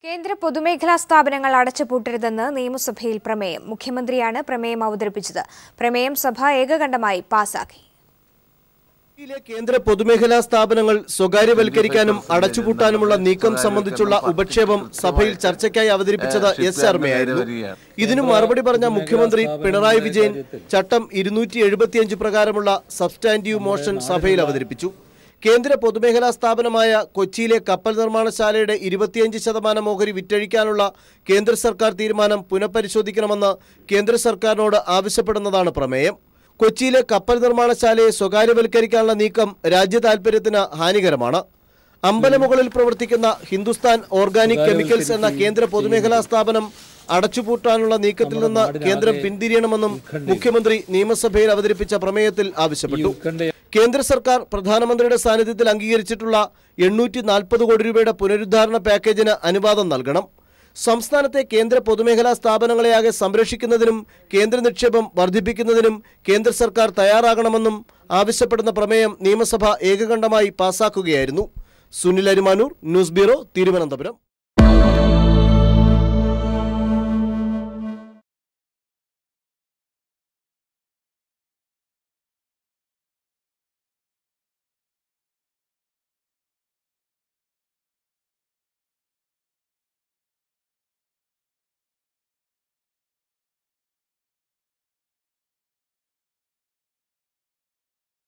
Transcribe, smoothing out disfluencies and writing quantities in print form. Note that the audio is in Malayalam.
കേന്ദ്ര പൊതുമേഖലാ സ്ഥാപനങ്ങൾ അടച്ചുപൂട്ടരുതെന്ന് നിയമസഭയിൽ പ്രമേയം. മുഖ്യമന്ത്രിയാണ് പ്രമേയം അവതരിപ്പിച്ചത്. പ്രമേയം സഭ ഏകകണ്ഠമായി പാസാക്കി. കേന്ദ്ര പൊതുമേഖലാ സ്ഥാപനങ്ങൾ സ്വകാര്യവൽക്കരിക്കാനും അടച്ചുപൂട്ടാനുമുള്ള നീക്കം സംബന്ധിച്ചുള്ള ഉപക്ഷേപം സഭയിൽ ചർച്ചയ്ക്കായി അവതരിപ്പിച്ചത് ശർമ്മയായിരുന്നു. ഇതിനു മറുപടി പറഞ്ഞ മുഖ്യമന്ത്രി പിണറായി വിജയൻ ചട്ടം 275 പ്രകാരമുള്ള സബ്സ്റ്റാൻറ്റീവ് മോഷൻ സഭയിൽ അവതരിപ്പിച്ചു. കേന്ദ്ര പൊതുമേഖലാ സ്ഥാപനമായ കൊച്ചിയിലെ കപ്പൽ നിർമ്മാണശാലയുടെ 25% ഓഹരി വിറ്റഴിക്കാനുള്ള കേന്ദ്ര സർക്കാർ തീരുമാനം പുനഃപരിശോധിക്കണമെന്ന് കേന്ദ്ര സർക്കാരിനോട് ആവശ്യപ്പെടുന്നതാണ് പ്രമേയം. കൊച്ചിയിലെ കപ്പൽ നിർമ്മാണശാലയെ സ്വകാര്യവൽക്കരിക്കാനുള്ള നീക്കം രാജ്യ താൽപര്യത്തിന് ഹാനികരമാണ്. അമ്പലമുകളിൽ പ്രവർത്തിക്കുന്ന ഹിന്ദുസ്ഥാൻ ഓർഗാനിക് കെമിക്കൽസ് എന്ന കേന്ദ്ര പൊതുമേഖലാ സ്ഥാപനം അടച്ചുപൂട്ടാനുള്ള നീക്കത്തിൽ നിന്ന് കേന്ദ്രം പിന്തിരിയണമെന്നും മുഖ്യമന്ത്രി നിയമസഭയിൽ അവതരിപ്പിച്ച പ്രമേയത്തിൽ ആവശ്യപ്പെട്ടു. കേന്ദ്ര സർക്കാർ പ്രധാനമന്ത്രിയുടെ സാന്നിധ്യത്തിൽ അംഗീകരിച്ചിട്ടുള്ള 840 കോടി രൂപയുടെ പുനരുദ്ധാരണ പാക്കേജിന് അനുവാദം നൽകണം. സംസ്ഥാനത്തെ കേന്ദ്ര പൊതുമേഖലാ സ്ഥാപനങ്ങളെയാകെ സംരക്ഷിക്കുന്നതിനും കേന്ദ്ര നിക്ഷേപം വർദ്ധിപ്പിക്കുന്നതിനും കേന്ദ്ര സർക്കാർ തയ്യാറാകണമെന്നും ആവശ്യപ്പെടുന്ന പ്രമേയം നിയമസഭ ഏകകണ്ഠമായി പാസാക്കുകയായിരുന്നു. Sunil Arimanoor, news bureau, Thiruvananthapuram.